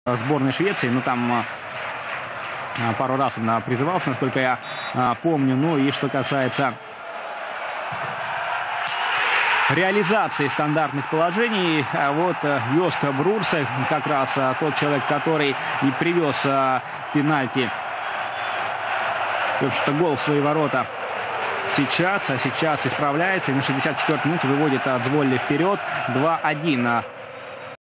сборной Швеции. Ну, там пару раз он призывался, насколько я помню. Ну и что касается реализации стандартных положений, вот Йост Брурсе, как раз тот человек, который и привез пенальти, в общем-то, гол в свои ворота сейчас исправляется и на 64-й минуте выводит Дзволли вперед. 2-1